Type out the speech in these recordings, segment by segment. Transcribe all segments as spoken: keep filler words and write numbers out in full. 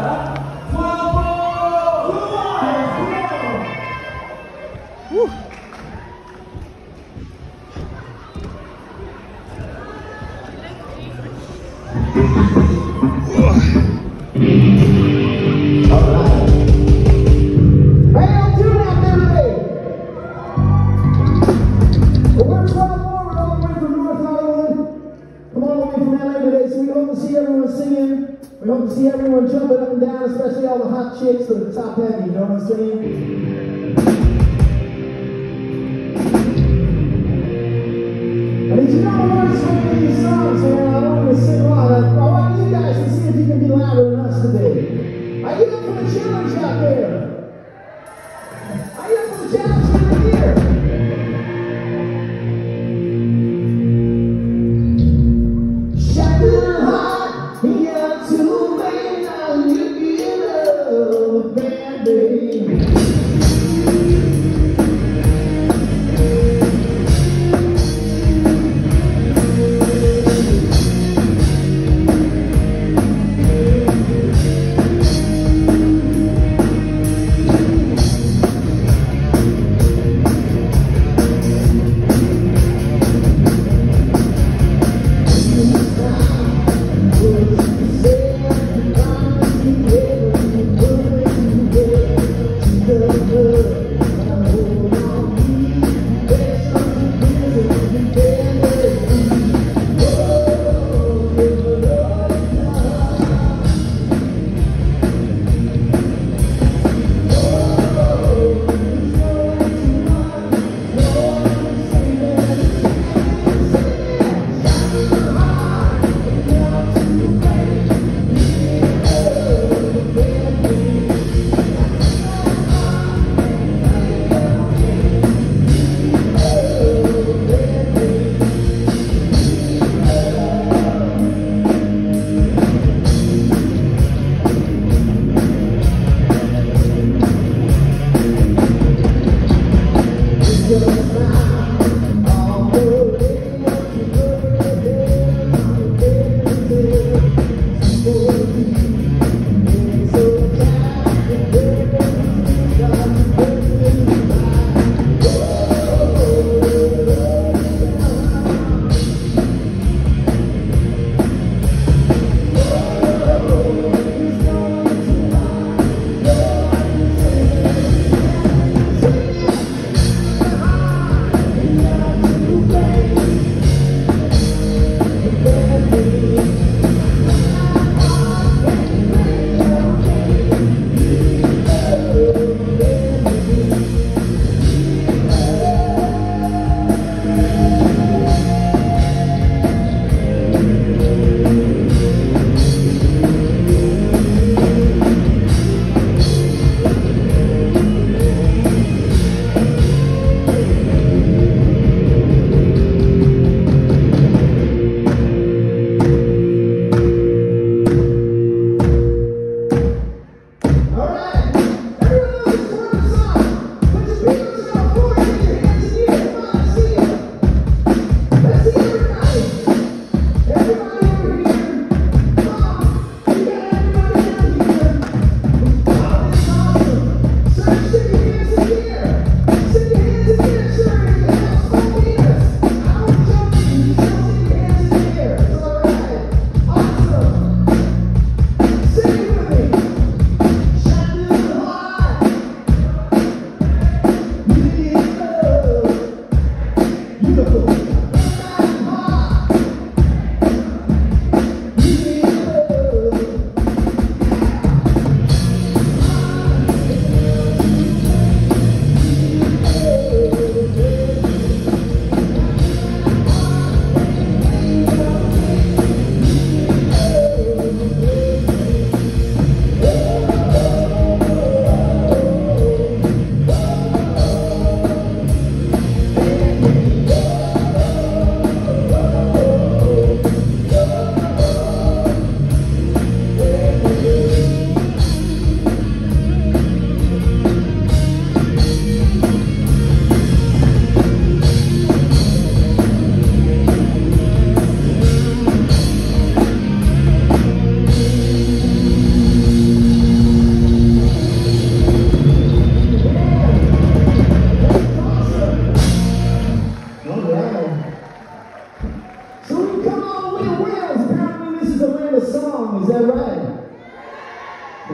We hope to see everyone jumping up and down, especially all the hot chicks that are top heavy, you know what I'm saying? And if you know the words to some of these songs, man, I want you to sing along. I want you guys to see if you can be louder than us today. Are you up for the challenge out there? Are you up for the challenge over here?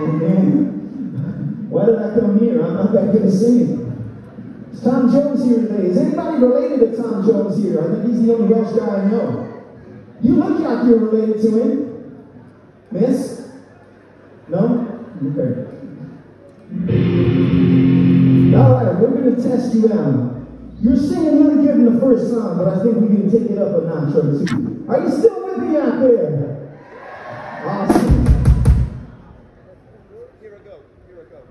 man. Why did I come here? I'm not that good at singing. Is Tom Jones here today? Is anybody related to Tom Jones here? I think he's the only Welsh guy I know. You look like you're related to him. Miss? No? Okay. Alright, we're going to test you out. You're singing really good in the first song, but I think we can take it up a notch or two. Are you still with me out there? Awesome. Here I go. Here I go.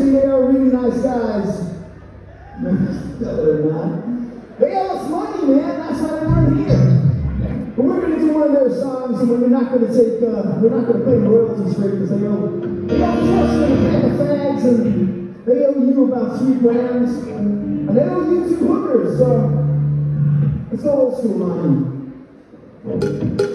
seriously, they are really nice guys. No, they're not. They owe us money, man. That's why they aren't here. But we're going to do one of their songs, and we're not going to take, uh, we're not going to pay royalties for it because they owe, they owe us for the band of fags, and they owe you about three grams, and they owe you two hookers. So it's the old school line.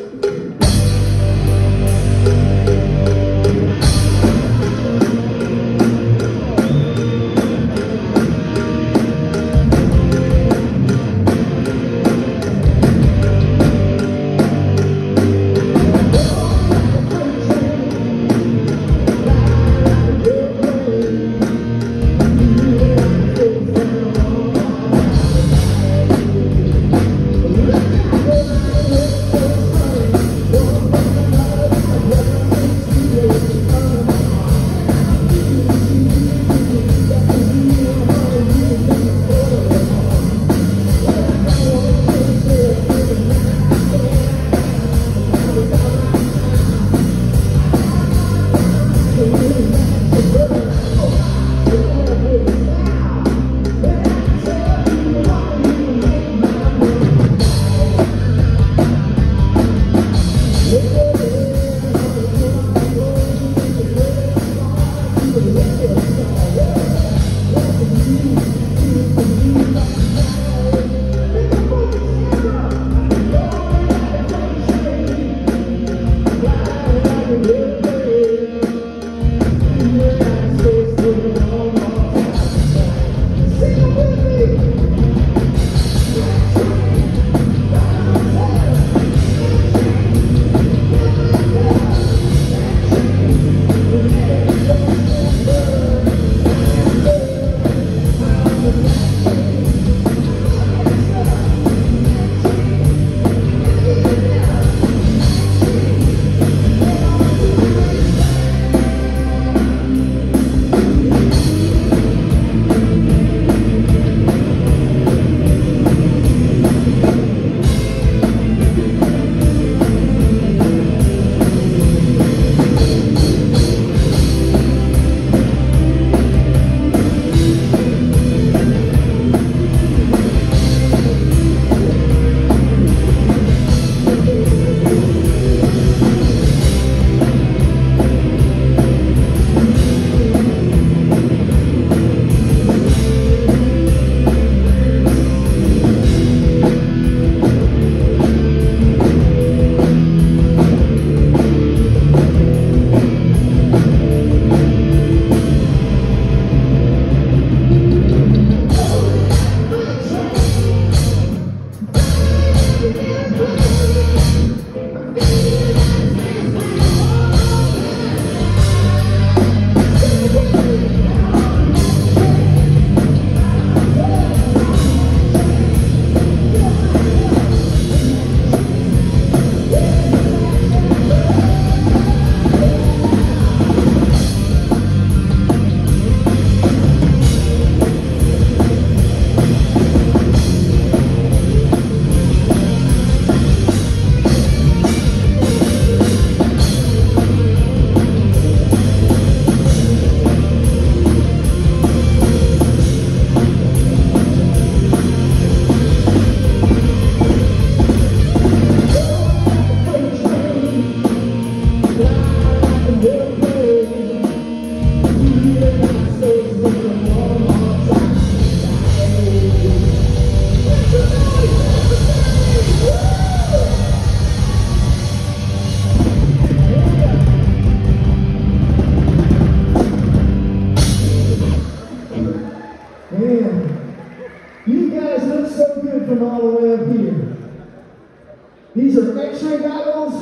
These are X-ray goggles,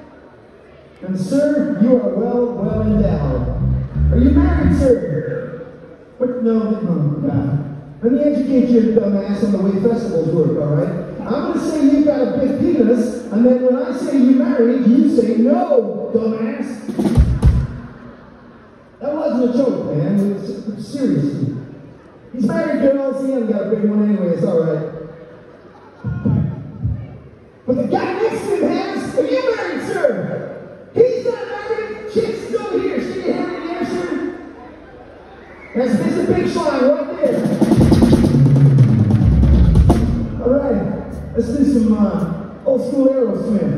and sir, you are well, well endowed. Are you married, sir? What? No, no, God. Let me educate you, dumbass, on the way festivals work, all right? I'm going to say you've got a big penis, and then when I say you're married, you say no, dumbass. That wasn't a joke, man. It was, it was serious. He's married, girls. He hasn't got a big one anyway. It's all right. But the guy next to him has, are you married, sir? He's not married. Chick's still here. Stick your hand in the air, sir. That's this a big song right there. All right, let's do some uh, old school Aerosmith.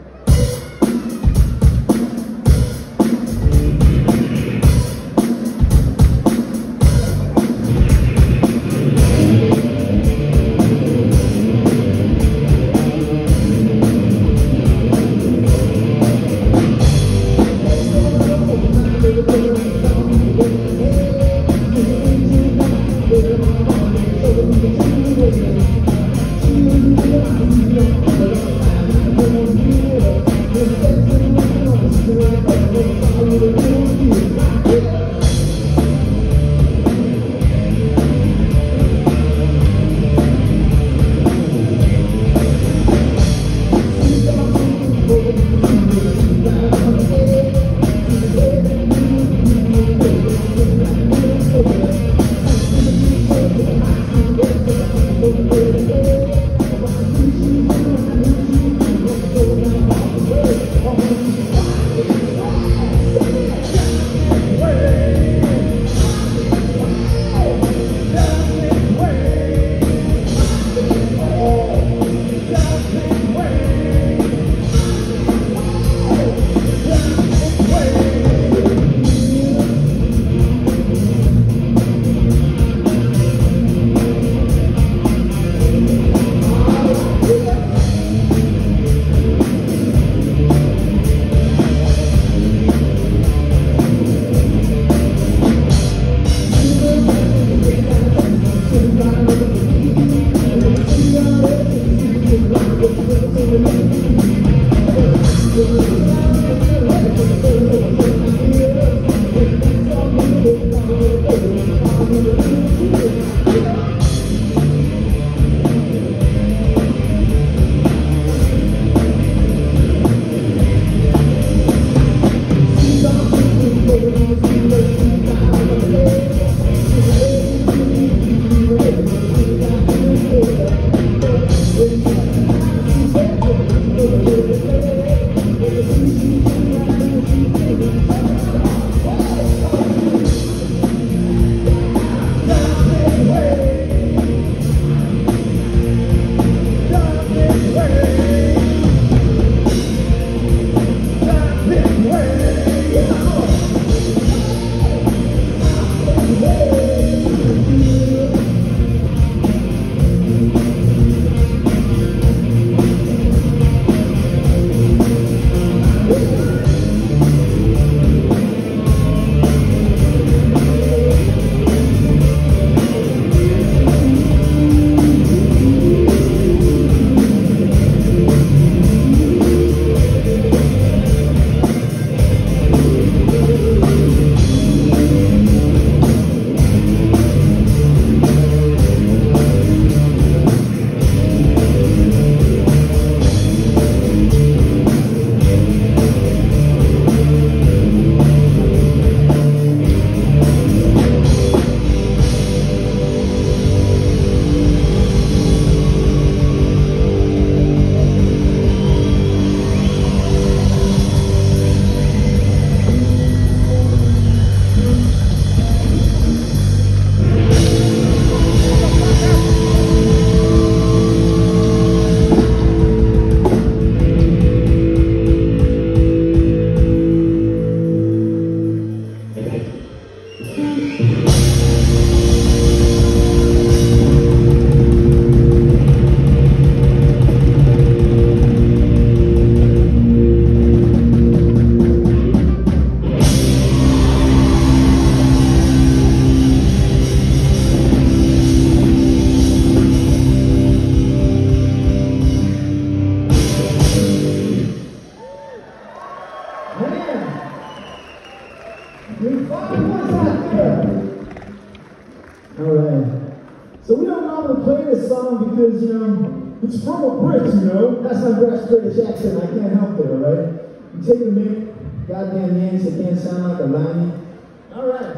Because, you know, it's from a Brit, you know. That's my best British accent. I can't help it, all right? You take a minute, goddamn names, it can't sound like a line. All right.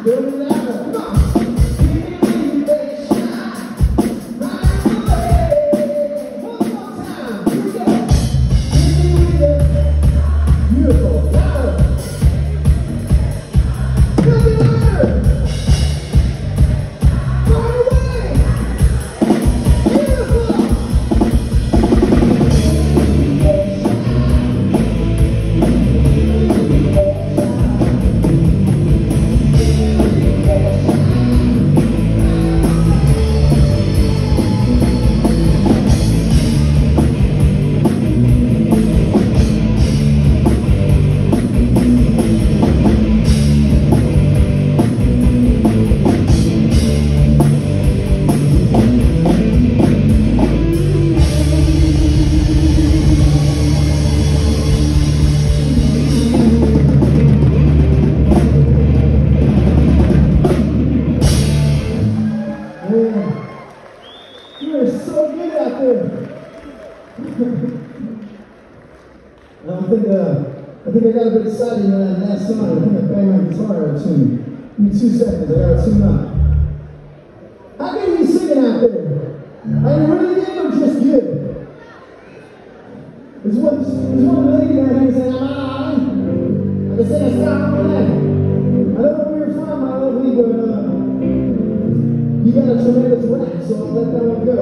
Excited in that last song. I think I banged my guitar out tune. Give me two seconds, I gotta tune up. How good are you singing out there? Are you really good or just good? There's one, there's one lady down here saying, I'm out. I can sing a song on that. I don't know where you're from, my lovely, but uh, you got a tremendous rap, so I'll let that one go.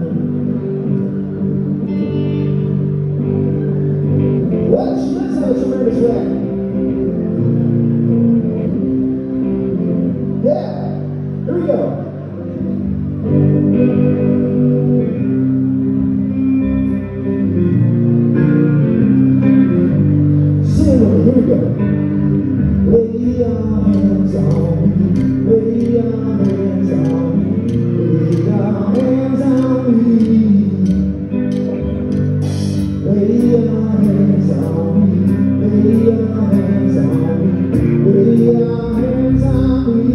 What? Let's have a tremendous rap. Yeah, here we go. Sing with me, here we go. Lay your hands on me, lay your hands on me, lay your hands on me. Lay your hands on me, lay your hands on me, lay your hands on me.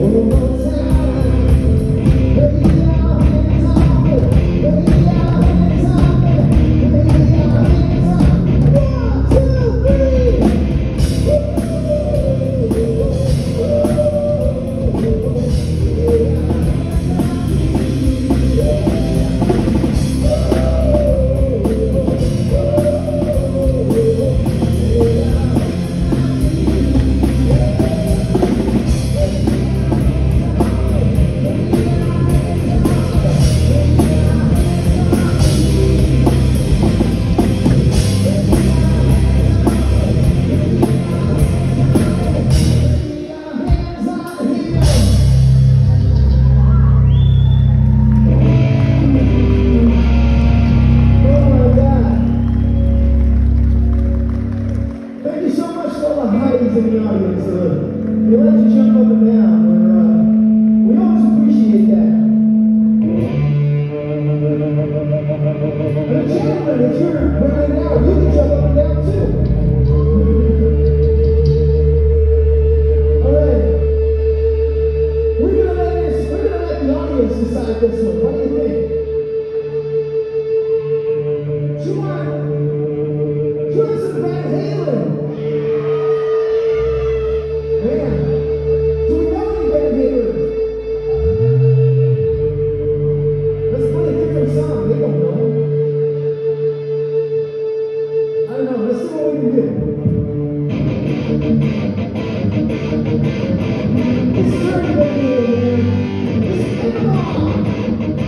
It's very good, man. Come on.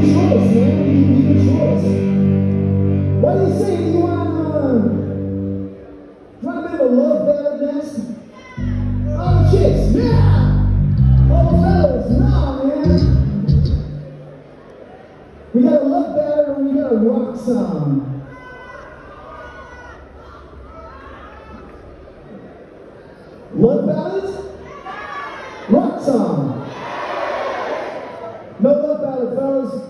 your choice, man. You give you your choice. What do you say? Do you want, uh, do you want a bit of a love ballad next? Oh, chicks, yeah! Oh, fellas, no, man. We got a love ballad and we got a rock song. Love ballads? Rock song. No love ballad, fellas.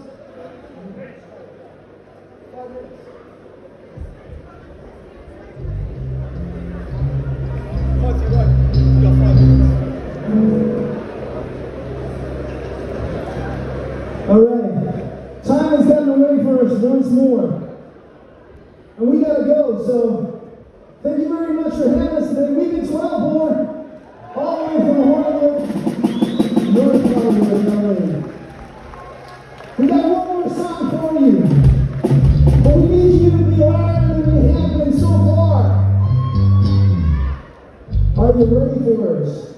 All right. Time has gotten away for us once more. And we gotta go, so thank you very much for having us today. We've been twelve more, all the way from Honolulu, North Carolina. We got one more song for you, but we need you to be louder than we have been so far. Are you ready for us?